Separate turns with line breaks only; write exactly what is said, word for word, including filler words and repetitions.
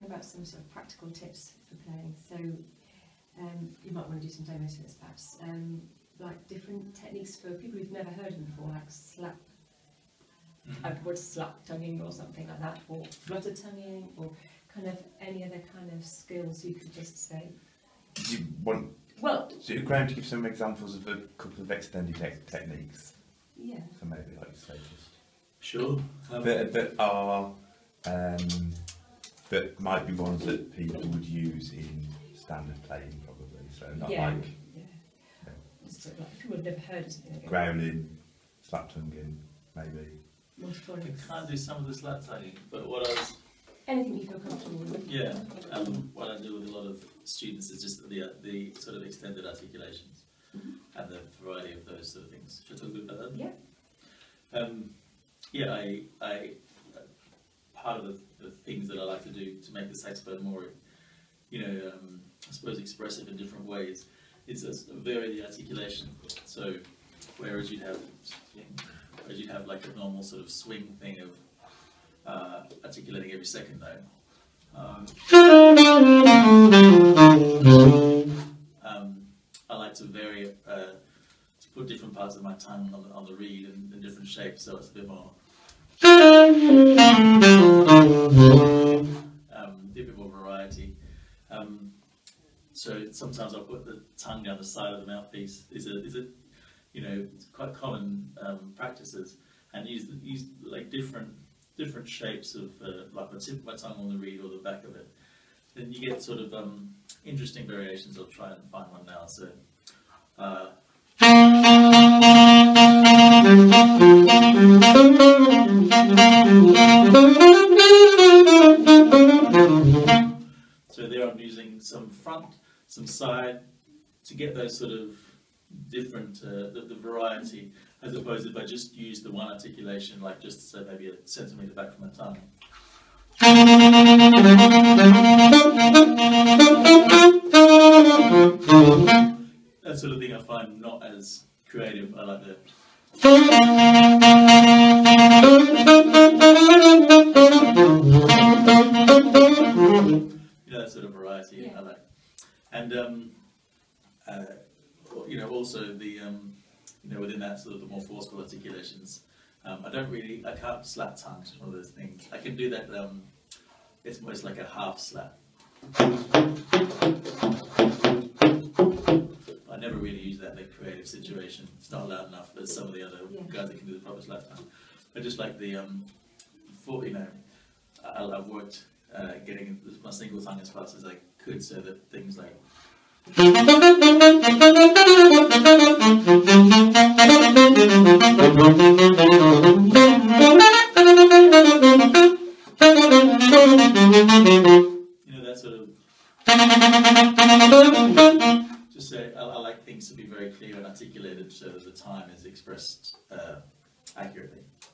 About some sort of practical tips for playing. So um, you might want to do some demos for this perhaps. Um, like different techniques for people who've never heard them before, like slap,
Mm-hmm.
upward slap tonguing or something like that, or flutter tonguing, or kind of any other kind of skills you could just say.
Do you want
Well,
so Graeme to give some examples of a couple of extended te techniques?
yeah.
So maybe like you say, just
Sure. Um,
that, that are um, that might be ones that people would use in standard playing, probably. So not
Yeah.
like
Yeah.
Yeah.
Just sort of like people have never heard of something like
growling, slap tonguing, maybe.
I
multiphonics.
can't do some of the slap tagging, but what I was,
Anything you feel comfortable with.
yeah, um, what I do with a lot of students is just the the sort of extended articulations
Mhm.
and the variety of those sort of things. Should I talk a bit about that?
Yeah.
Um, yeah, I, I uh, part of the, the things that I like to do to make the saxophone more, you know, um, I suppose expressive in different ways, is to vary the articulation. So, whereas you'd have, whereas you'd have like a normal sort of swing thing of uh, articulating every second note. Um, um, I like to vary it, uh, to put different parts of my tongue on the, on the reed in, in different shapes, so it's a bit more, um, a bit more variety. Um, so sometimes I'll put the tongue down the side of the mouthpiece. Is a is a you know it's quite common um, practices, and use use like different different shapes of uh, like the tip of my tongue on the reed or the back of it. Then you get sort of um, interesting variations. I'll try and find one now. So. Uh, So there I'm using some front, some side, to get those sort of different, uh, the, the variety, as opposed to if I just use the one articulation, like just say maybe a centimetre back from my tongue. That sort of thing I find not as creative. I like the you know, that sort of variety.
Yeah.
I like, and um, uh, you know, also the um, you know, within that sort of the more forceful articulations. Um, I don't really, I can't slap tongue. It's one of those things. I can do that. Um, it's almost like a half slap. I never really use that in a creative situation. It's not loud enough. There's some of the other
Yeah.
guys that can do the proper slap tongue. I just like the, um, for, you know, I, I've worked uh, getting my single tongue as fast as I could, so that things like. You know, that sort of. Just say, I, I like things to be very clear and articulated so that the time is expressed uh, accurately.